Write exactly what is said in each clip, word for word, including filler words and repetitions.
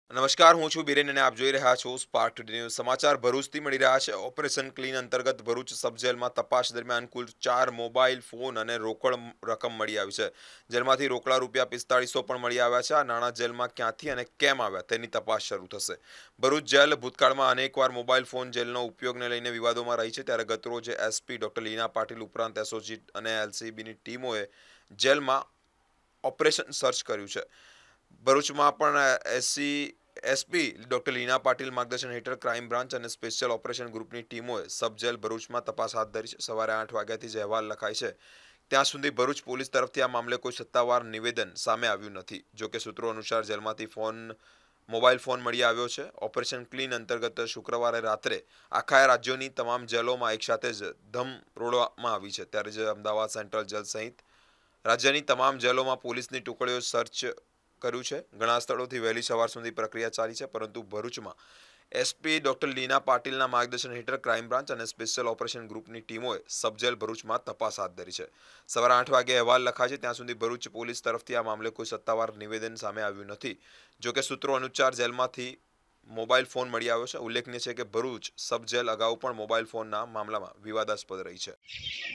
નમસ્કાર, હું છું બિરેન અને આપ જોઈ રહ્યા છો સ્પાર્ક ટુડે ન્યૂઝ. સમાચાર ભરૂચથી મળી રહ્યા છે. ઓપરેશન ક્લીન અંતર્ગત ભરૂચ સબ જેલમાં તપાસ દરમિયાન કુલ ચાર મોબાઈલ ફોન અને રોકડ રકમ મળી આવી છે. જેલમાંથી રોકડા રૂપિયા પિસ્તાળીસો પણ મળી આવ્યા છે. આ નાણાં જેલમાં ક્યાંથી અને કેમ આવ્યા તેની તપાસ શરૂ થશે. ભરૂચ જેલ ભૂતકાળમાં અનેકવાર મોબાઈલ ફોન જેલનો ઉપયોગને લઈને વિવાદોમાં રહી છે. ત્યારે ગતરોજ એસપી ડોક્ટર લીના પાટીલ ઉપરાંત એસઓજી અને એલસીબીની ટીમોએ જેલમાં ઓપરેશન સર્ચ કર્યું છે. ભરૂચમાં પણ SC SP doctor Leena Patil માર્ગદર્શન હેઠળ ક્રાઇમ બ્રાન્ચ અને સ્પેશિયલ ઓપરેશન ગ્રુપની ટીમોએ સબ જેલ ભરૂચમાં તપાસ હાથ ધરી છે. સવારે આઠ વાગ્યાથી જ અહેવાલ લખાય છે ત્યાં સુધી ભરૂચ પોલીસ તરફથી આ મામલે કોઈ સત્તાવાર નિવેદન સામે આવ્યું નથી. જોકે સૂત્રો અનુસાર જેલમાંથી ફોન મોબાઈલ ફોન મળી આવ્યો છે. ઓપરેશન ક્લીન અંતર્ગત શુક્રવારે રાત્રે આખા રાજ્યોની તમામ જેલોમાં એકસાથે જ ધમ રોડવામાં આવી છે. ત્યારે જ અમદાવાદ સેન્ટ્રલ જેલ સહિત રાજ્યની તમામ જેલોમાં પોલીસની ટુકડીઓ સર્ચ કર્યું છે. ઘણા સ્થળોથી વહેલી સવાર સુધી પ્રક્રિયા ચાલી છે, પરંતુ ભરૂચમાં એસપી ડોક્ટર લીના પાટીલના માર્ગદર્શન હેઠળ ક્રાઇમ બ્રાન્ચ અને સ્પેશિયલ ઓપરેશન ગ્રુપની ટીમોએ સબજેલ ભરૂચમાં તપાસ હાથ ધરી છે. સવારે આઠ વાગે અહેવાલ લખાય છે ત્યાં સુધી ભરૂચ પોલીસ તરફથી આ મામલે કોઈ સત્તાવાર નિવેદન સામે આવ્યું નથી. જોકે સૂત્રો અનુસાર જેલમાંથી મોબાઈલ ફોન મળી આવ્યો છે. ઉલ્લેખનીય છે કે ભરૂચ સબ જેલ અગાઉ પણ મોબાઈલ ફોનના મામલામાં વિવાદાસ્પદ રહી છે.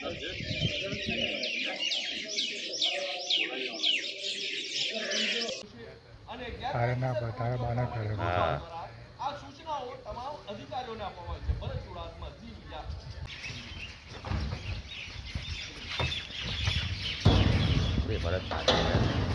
તારેના પર તારા બાના કરે હા આ સૂચનાઓ તમામ અધિકારીઓને આપવામાં આવે છે. ભરત ચુડાસમા, જી મીડિયા. બે ભરત સાથે